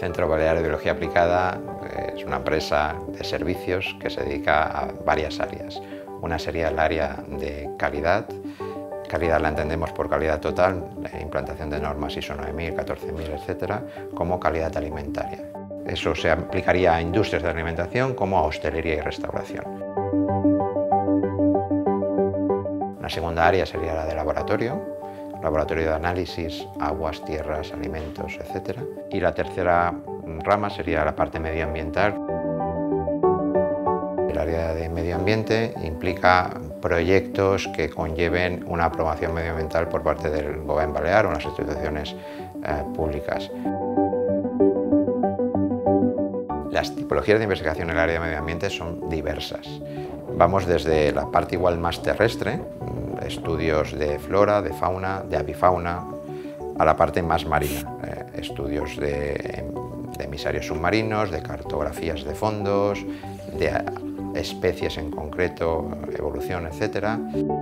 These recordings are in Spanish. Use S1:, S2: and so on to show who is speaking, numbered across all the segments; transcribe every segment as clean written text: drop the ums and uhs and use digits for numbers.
S1: Centro Balear de Biología Aplicada es una empresa de servicios que se dedica a varias áreas. Una sería el área de calidad. Calidad la entendemos por calidad total, la implantación de normas ISO 9000, 14000, etc., como calidad alimentaria. Eso se aplicaría a industrias de alimentación como a hostelería y restauración. Una segunda área sería la de laboratorio de análisis, aguas, tierras, alimentos, etc. Y la tercera rama sería la parte medioambiental. El área de medio ambiente implica proyectos que conlleven una aprobación medioambiental por parte del Gobierno Balear o las instituciones públicas. Las tipologías de investigación en el área de medio ambiente son diversas. Vamos desde la parte igual más terrestre, estudios de flora, de fauna, de avifauna, a la parte más marina, estudios de emisarios submarinos, de cartografías de fondos, de especies en concreto, evolución, etc.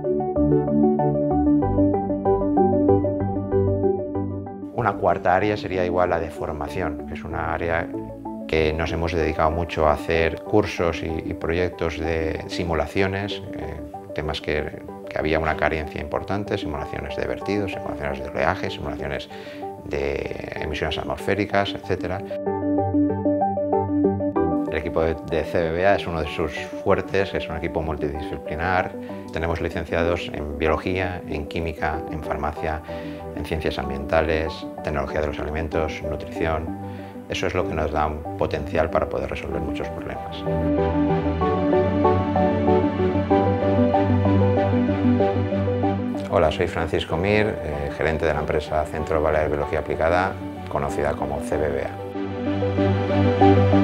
S1: Una cuarta área sería igual la de formación, que es una área que nos hemos dedicado mucho a hacer cursos y proyectos de simulaciones, temas que había una carencia importante, simulaciones de vertidos, simulaciones de oleaje, simulaciones de emisiones atmosféricas, etc. El equipo de CBBA es uno de sus fuertes, es un equipo multidisciplinar. Tenemos licenciados en biología, en química, en farmacia, en ciencias ambientales, tecnología de los alimentos, nutrición. Eso es lo que nos da un potencial para poder resolver muchos problemas. Hola, soy Francisco Mir, gerente de la empresa Centro Balear de Biología Aplicada, conocida como CBBA.